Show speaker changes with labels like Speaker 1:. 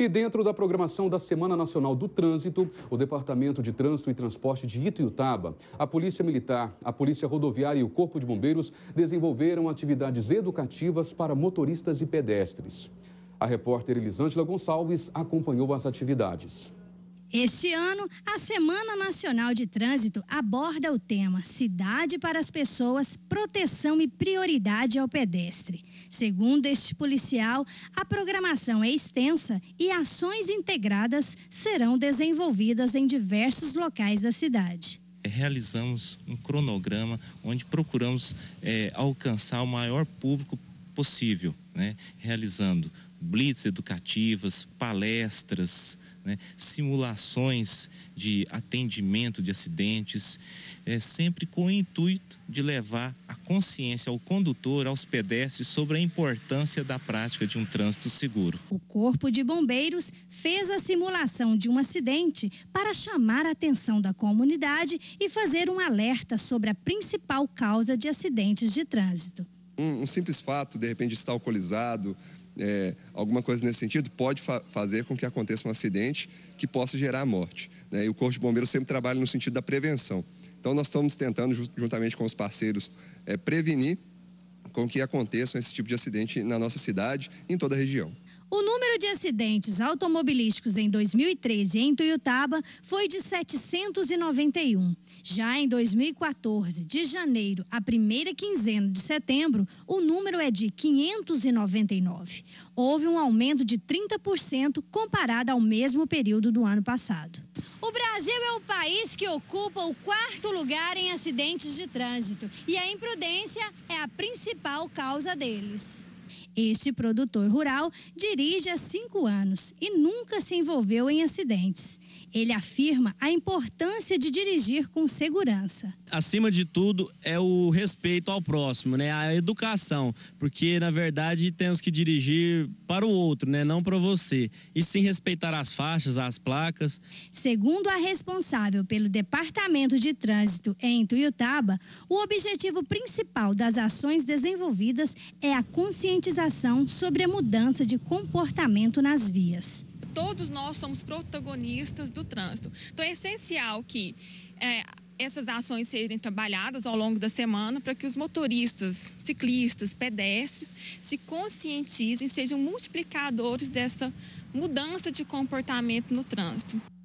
Speaker 1: E dentro da programação da Semana Nacional do Trânsito, o Departamento de Trânsito e Transporte de Ituiutaba, a Polícia Militar, a Polícia Rodoviária e o Corpo de Bombeiros desenvolveram atividades educativas para motoristas e pedestres. A repórter Elisângela Gonçalves acompanhou as atividades.
Speaker 2: Este ano, a Semana Nacional de Trânsito aborda o tema Cidade para as Pessoas, Proteção e Prioridade ao Pedestre. Segundo este policial, a programação é extensa e ações integradas serão desenvolvidas em diversos locais da cidade.
Speaker 3: Realizamos um cronograma onde procuramos alcançar o maior público possível, né? Realizando blitz educativas, palestras, né? Simulações de atendimento de acidentes, sempre com o intuito de levar a consciência ao condutor, aos pedestres, sobre a importância da prática de um trânsito seguro.
Speaker 2: O Corpo de Bombeiros fez a simulação de um acidente para chamar a atenção da comunidade e fazer um alerta sobre a principal causa de acidentes de trânsito.
Speaker 4: Um simples fato, de repente, de estar alcoolizado, alguma coisa nesse sentido, pode fazer com que aconteça um acidente que possa gerar a morte, né? E o Corpo de Bombeiros sempre trabalha no sentido da prevenção. Então, nós estamos tentando, juntamente com os parceiros, prevenir com que aconteça esse tipo de acidente na nossa cidade e em toda a região.
Speaker 2: O número de acidentes automobilísticos em 2013 em Ituiutaba foi de 791. Já em 2014, de janeiro à primeira quinzena de setembro, o número é de 599. Houve um aumento de 30% comparado ao mesmo período do ano passado. O Brasil é o país que ocupa o 4º lugar em acidentes de trânsito e a imprudência é a principal causa deles. Este produtor rural dirige há 5 anos e nunca se envolveu em acidentes. Ele afirma a importância de dirigir com segurança.
Speaker 5: Acima de tudo é o respeito ao próximo, né? A educação, porque na verdade temos que dirigir para o outro, né? Não para você. E sim respeitar as faixas, as placas.
Speaker 2: Segundo a responsável pelo Departamento de Trânsito em Ituiutaba, o objetivo principal das ações desenvolvidas é a conscientização sobre a mudança de comportamento nas vias.
Speaker 6: Todos nós somos protagonistas do trânsito. Então é essencial que essas ações sejam trabalhadas ao longo da semana para que os motoristas, ciclistas, pedestres se conscientizem, sejam multiplicadores dessa mudança de comportamento no trânsito.